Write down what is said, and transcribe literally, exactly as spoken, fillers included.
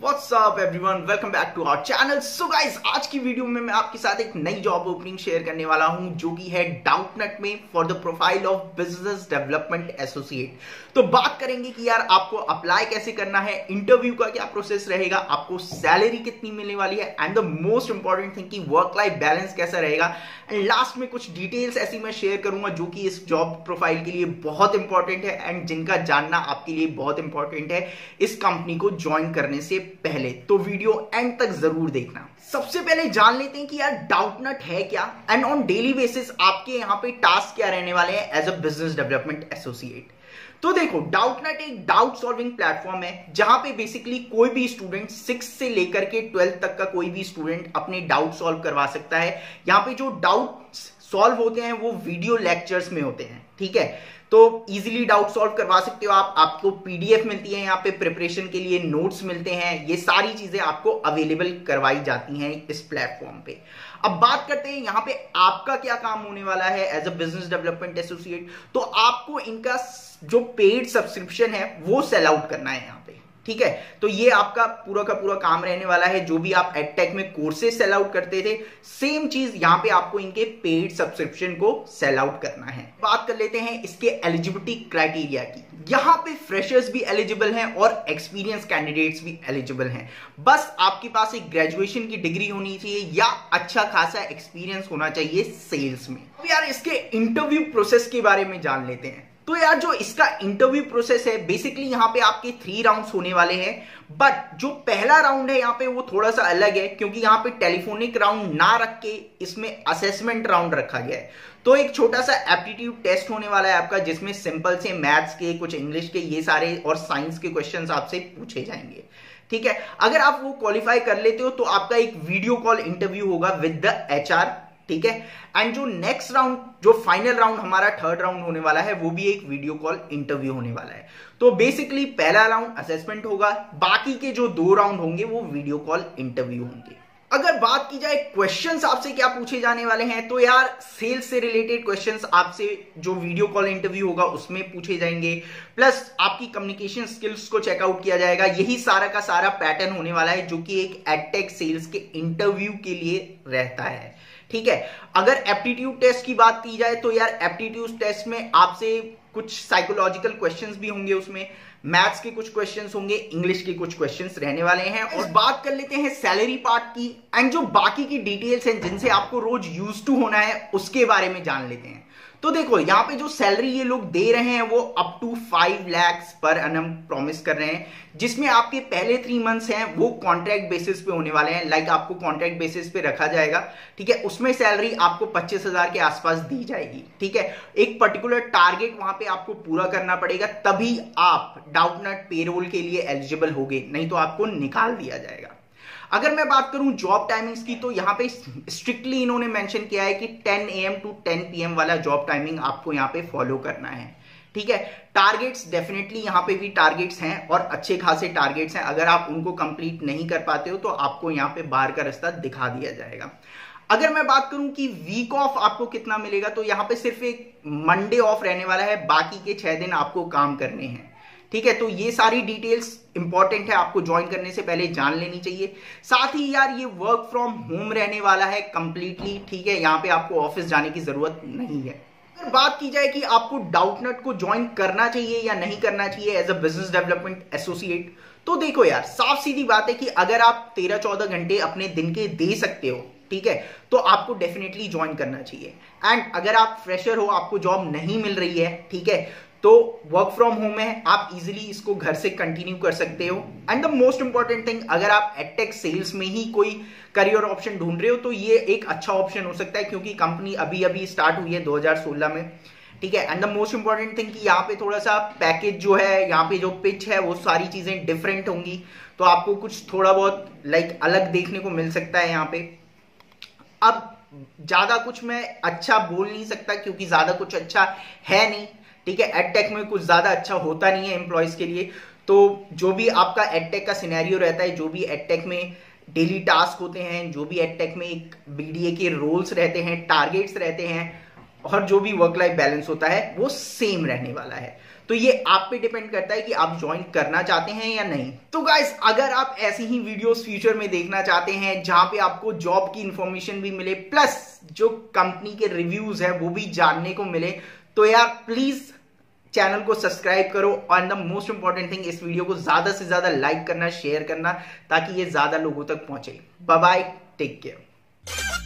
What's up everyone? Welcome back to our channel. So guys, आज की video में मैं आपके साथ एक नई जॉब ओपनिंग शेयर करने वाला हूं जो कि है डाउटनेट में for the profile of business development associate. तो बात करेंगे कि यार आपको अप्लाई कैसे करना है, इंटरव्यू का क्या प्रोसेस रहेगा, आपको सैलरी कितनी मिलने वाली है and the most important thing कि वर्क लाइफ बैलेंस कैसा रहेगा एंड लास्ट में कुछ डिटेल्स ऐसी मैं शेयर करूंगा जो कि इस जॉब प्रोफाइल के लिए बहुत इंपॉर्टेंट है एंड जिनका जानना आपके लिए बहुत इंपॉर्टेंट है इस कंपनी को ज्वाइन करने से पहले। तो वीडियो एंड तक जरूर देखना। सबसे पहले जान लेते हैं कि यार डाउटनेट है क्या एंड ऑन डेली बेसिस आपके यहां पे टास्क क्या रहने वाले हैं as a business development associate. तो देखो, डाउटनेट एक डाउट सॉल्विंग प्लेटफॉर्म है जहां पे बेसिकली कोई भी स्टूडेंट सिक्स से लेकर के ट्वेल्थ तक का कोई भी स्टूडेंट अपने डाउट सॉल्व करवा सकता है। यहां पे जो डाउट सॉल्व होते हैं वो वीडियो लेक्चर्स में होते हैं, ठीक है। तो इजीली डाउट सॉल्व करवा सकते हो आप। आपको पीडीएफ मिलती है यहाँ पे, प्रिपरेशन के लिए नोट्स मिलते हैं, ये सारी चीजें आपको अवेलेबल करवाई जाती हैं इस प्लेटफॉर्म पे। अब बात करते हैं यहाँ पे आपका क्या काम होने वाला है as a business development associate. तो आपको इनका जो पेड सब्सक्रिप्शन है वो सेल आउट करना है यहाँ पे, ठीक है। तो ये आपका पूरा का पूरा काम रहने वाला है। जो भी आप एडटेक में कोर्सेज सेल आउट करते थे, सेम चीज यहां पे आपको इनके पेड सब्सक्रिप्शन को सेल आउट करना है। बात कर लेते हैं इसके एलिजिबिलिटी क्राइटेरिया की। यहां पे फ्रेशर्स भी एलिजिबल हैं और एक्सपीरियंस कैंडिडेट्स भी एलिजिबल हैं। बस आपके पास एक ग्रेजुएशन की डिग्री होनी चाहिए या अच्छा खासा एक्सपीरियंस होना चाहिए सेल्स में। तो यार इसके इंटरव्यू प्रोसेस के बारे में जान लेते हैं। तो यार जो इसका इंटरव्यू प्रोसेस है, बेसिकली यहाँ पे आपके थ्री राउंड्स होने वाले हैं, बट जो पहला राउंड है यहाँ पे वो थोड़ा सा अलग है क्योंकि यहाँ पे टेलीफोनिक राउंड ना रख के इसमें असेसमेंट राउंड रखा गया है। तो एक छोटा सा एप्टीट्यूड टेस्ट होने वाला है आपका, जिसमें सिंपल से मैथ्स के, कुछ इंग्लिश के, ये सारे और साइंस के क्वेश्चंस आपसे पूछे जाएंगे, ठीक है। अगर आप वो क्वालिफाई कर लेते हो तो आपका एक वीडियो कॉल इंटरव्यू होगा विद द एचआर, ठीक है। एंड जो नेक्स्ट राउंड, जो फाइनल राउंड हमारा थर्ड राउंड होने वाला है, वो भी एक वीडियो कॉल इंटरव्यू होने वाला है। तो बेसिकली पहला राउंड असेसमेंट होगा, बाकी के जो दो राउंड होंगे वो वीडियो कॉल इंटरव्यू होंगे। अगर बात की जाए क्वेश्चंस आपसे क्या पूछे जाने वाले हैं, तो यार सेल्स से रिलेटेड क्वेश्चंस आपसे जो वीडियो कॉल इंटरव्यू होगा उसमें पूछे जाएंगे, प्लस आपकी कम्युनिकेशन स्किल्स को चेकआउट किया जाएगा। यही सारा का सारा पैटर्न होने वाला है जो कि एक एडटेक सेल्स के इंटरव्यू के लिए रहता है, ठीक है। अगर एप्टीट्यूड टेस्ट की बात की जाए तो यार एप्टीट्यूड टेस्ट में आपसे कुछ साइकोलॉजिकल क्वेश्चंस भी होंगे, उसमें मैथ्स के कुछ क्वेश्चंस होंगे, इंग्लिश के कुछ क्वेश्चंस रहने वाले हैं। और बात कर लेते हैं सैलरी पार्ट की एंड जो बाकी की डिटेल्स हैं जिनसे आपको रोज यूज टू होना है उसके बारे में जान लेते हैं। तो देखो, यहाँ पे जो सैलरी ये लोग दे रहे हैं वो up to five lakhs per annum promise कर रहे हैं, जिसमें आपके पहले थ्री मंथ्स हैं वो कॉन्ट्रैक्ट बेसिस पे होने वाले हैं। लाइक आपको कॉन्ट्रैक्ट बेसिस पे रखा जाएगा, ठीक है। उसमें सैलरी आपको पच्चीस हजार के आसपास दी जाएगी, ठीक है। एक पर्टिकुलर टारगेट वहां पे आपको पूरा करना पड़ेगा, तभी आप डाउटनेट पेरोल के लिए एलिजिबल होगे, नहीं तो आपको निकाल दिया जाएगा। अगर मैं बात करूं जॉब टाइमिंग्स की, तो यहां पे स्ट्रिक्टली इन्होंने मेंशन किया है कि ten A M to ten P M वाला जॉब टाइमिंग आपको यहां पे फॉलो करना है, ठीक है। टारगेट्स डेफिनेटली यहां पे भी टारगेट्स हैं और अच्छे खासे टारगेट्स हैं। अगर आप उनको कंप्लीट नहीं कर पाते हो तो आपको यहां पे बाहर का रास्ता दिखा दिया जाएगा। अगर मैं बात करूं कि वीक ऑफ आपको कितना मिलेगा, तो यहां पे सिर्फ एक मंडे ऑफ रहने वाला है, बाकी के छह दिन आपको काम करने हैं, ठीक है। तो ये सारी डिटेल्स इंपॉर्टेंट है, आपको ज्वाइन करने से पहले जान लेनी चाहिए। साथ ही यार ये वर्क फ्रॉम होम रहने वाला है कंप्लीटली, ठीक है। यहाँ पे आपको ऑफिस जाने की जरूरत नहीं है। अगर बात की जाए कि आपको डाउटनेट को ज्वाइन करना चाहिए या नहीं करना चाहिए as a business development associate, तो देखो यार साफ सीधी बात है कि अगर आप तेरह चौदह घंटे अपने दिन के दे सकते हो, ठीक है, तो आपको डेफिनेटली ज्वाइन करना चाहिए। एंड अगर आप फ्रेशर हो, आपको जॉब नहीं मिल रही है, ठीक है, तो वर्क फ्रॉम होम है, आप इजीली इसको घर से कंटिन्यू कर सकते हो। And the most important thing, अगर आप एडटेक सेल्स में ही कोई करियर ऑप्शन ढूंढ रहे हो तो ये एक अच्छा ऑप्शन हो सकता है, क्योंकि कंपनी अभी अभी स्टार्ट हुई है दो हज़ार सोलह में, ठीक है। And the most important thing कि यहाँ पे थोड़ा सा पैकेज जो है, यहाँ पे जो पिच है, वो सारी चीजें डिफरेंट होंगी, तो आपको कुछ थोड़ा बहुत लाइक अलग देखने को मिल सकता है यहाँ पे। अब ज्यादा कुछ मैं अच्छा बोल नहीं सकता क्योंकि ज्यादा कुछ अच्छा है नहीं, ठीक है। एडटेक में कुछ ज्यादा अच्छा होता नहीं है एम्प्लॉयज के लिए। तो जो भी आपका एडटेक का सिनेरियो रहता है, जो भी एडटेक में डेली टास्क होते हैं, जो भी एडटेक में एक बीडीए के रोल्स रहते हैं, टारगेट्स रहते हैं, और जो भी वर्क लाइफ बैलेंस होता है वो सेम रहने वाला है। तो ये आप पे डिपेंड करता है कि आप ज्वाइन करना चाहते हैं या नहीं। तो गाइस, अगर आप ऐसी ही वीडियोस फ्यूचर में देखना चाहते हैं जहां पे आपको जॉब की इंफॉर्मेशन भी मिले प्लस जो कंपनी के रिव्यूज है वो भी जानने को मिले, तो यार प्लीज चैनल को सब्सक्राइब करो और द मोस्ट इंपॉर्टेंट थिंग, इस वीडियो को ज्यादा से ज्यादा लाइक करना, शेयर करना, ताकि ये ज्यादा लोगों तक पहुंचे। Bye bye, take care.